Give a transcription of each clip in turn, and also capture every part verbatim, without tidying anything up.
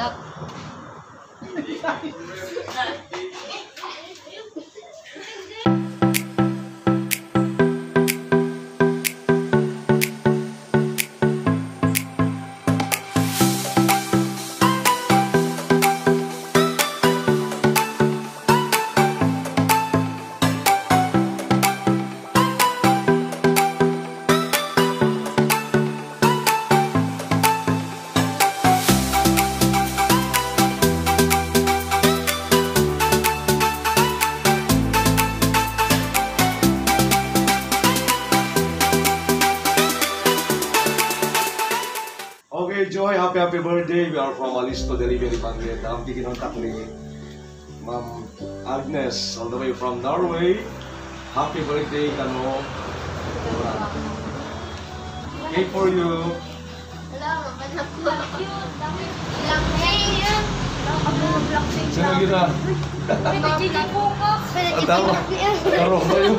mahandak. Okay, Joy, happy happy birthday. We are from Alisto Delivery Banget. Ang tikinontak ni Ma'am Agnes all the way from Norway. Happy birthday, Kano. Cake for you. Sino kita? Ang tama. Karo ko yun.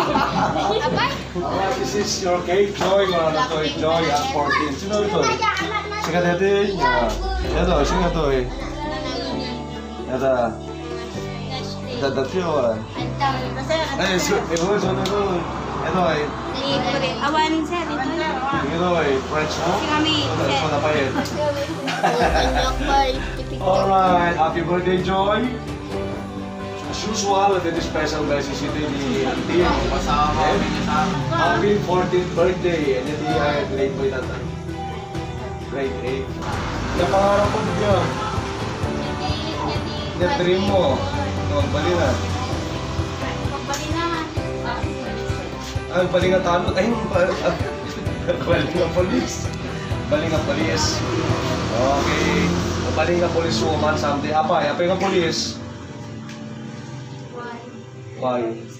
This is your cake, Joy. Mga na to, Joy at fourteen. Sino ito? Sino ito? Ito, sino ito eh? Ito. Ito, ito yun. Ay, ito, sino ito? Ito eh. Awan sir, ito na. Ito eh, French mo? Kami, Ito, sir. ito na pa yun. Alright, happy birthday, Joy. As usual, ito yung special message ito ni Auntie. Happy fourteenth birthday. And ito yung grade mo ito. Grade eight. Yung pangarap mo dito. Yung dream mo. Ang bali na. Ang bali nga talo. Ay, bali nga polis. Bali nga polis. Okay. Bali nga polis woman someday. Apa, apa nga polis? Why?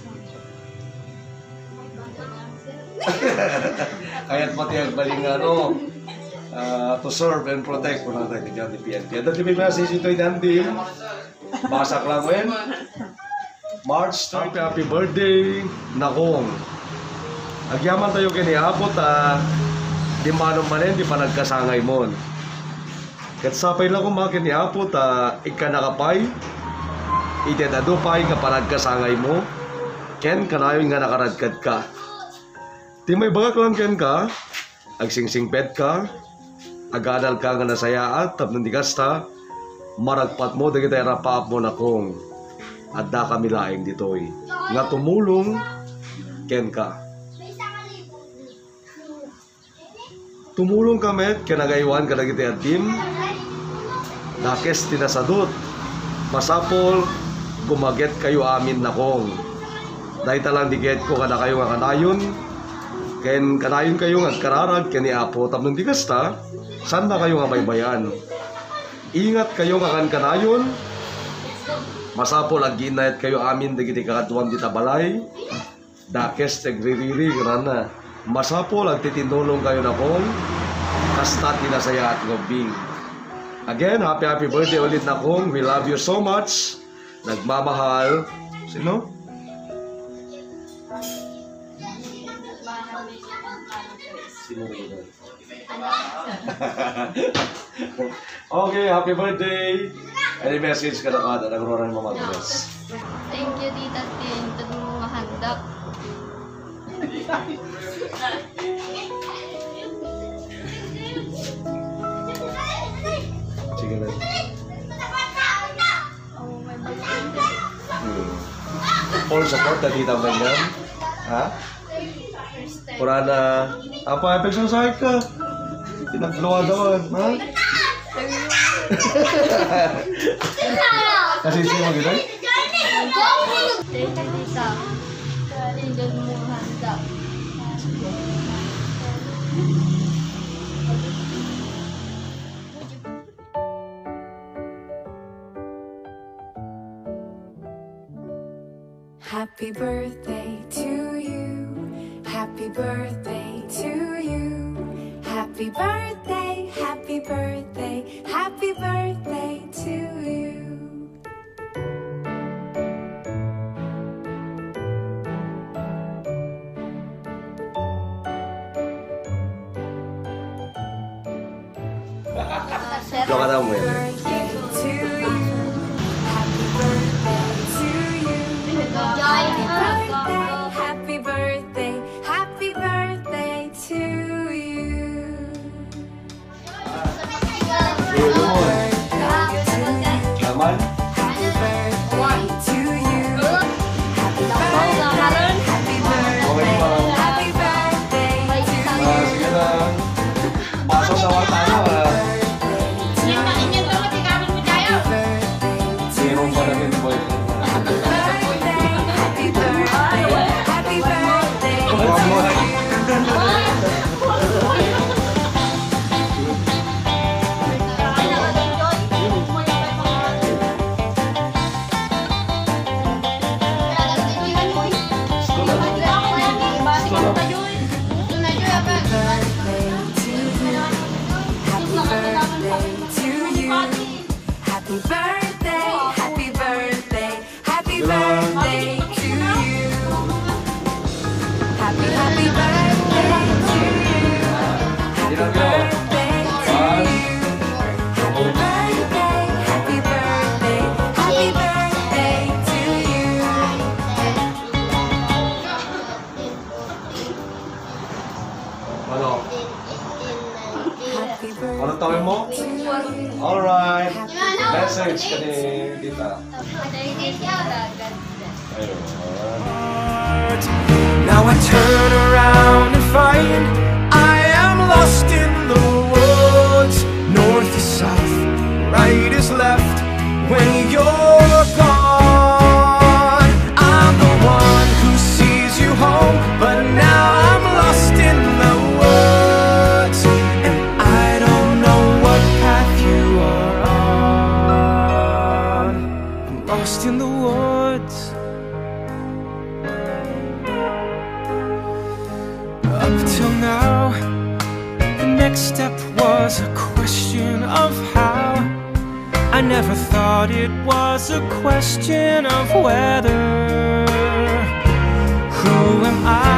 Kaya't pati ang bali nga no. Uh, to serve and protect po natin dyan ni P N P. At the message ito ay nandim. Basak lang wen. March, happy happy birthday, Nakong. Agyaman tayo kiniabot ah. Di manong manin, di pa nagkasangay mo. Katsapay lang kung mga kiniabot ah. Ika nakapay. Itedadupay ka pa nagkasangay mo. Ken, kanayon nga nakaradkad ka. Di may bagak lang ken ka. Agsingsingpet ka. Agadal ka nga nasayaat, tapos di kasta, maragpat mo, dagiti rapaap mo na kong at da kami laing ditoy. Nga tumulong, ken ka. Tumulong kami, kinagaywan ka dagiti adim, nakes tinasadot, masapol, gumaget kayo amin na kong. Dahil talang diget ko kada kayo nga kanayon, ken kanayon kayo nga kararag, ken iapo, tapos di kasta, sanda kayo nga baybayan. Ingat kayo nga kan kanayon. Masapol ag ginayat kayo amin dagiti kakatuan dita balay. Dakes tegririri kana. Masapol ag titinulong kayo na kong kasta tinasaya at gobing. Again, happy happy birthday ulit na kong. We love you so much. Nagmamahal. Sino? Sino ito? Okay, happy birthday! Any message ka na kada? Nagro-run mo mag-bless. Thank you, Tita Tin. Ito mo mahandak. Sige na. Hmm. Full support na Tita Benjam? Ha? Pura na... Apa, epic sa sahig ka? Tinagluwa doon, ha? Kasi siya mo gito? Thank you, Tita. Ito mo mahandak. Happy birthday to you. Happy birthday to you. Happy birthday, happy birthday, happy birthday to you. Uh, Lo ka daw mo yan. Birthday Naman? Happy birthday to you. Happy birthday, happy birthday, happy birthday to Ah, you. sige na. Pasok na wala tayo ah. Zero pa na din boy. Happy birthday, happy birthday Huwag mo na. Happy birthday, happy birthday, happy birthday to you. Happy, happy birthday to you. Happy birthday to you. Happy birthday, happy birthday, happy birthday to you. Ano? Happy birthday. Ano tawin mo? Alright. Message ka ni Tita. Ayun. Now I turn around and find I am lost in the woods. North is south, right is left. When you're gone, I'm the one who sees you home, but now I'm lost in the woods, and I don't know what path you are on. I'm lost in the woods. Up till now, the next step was a question of how. I never thought it was a question of whether. Who am I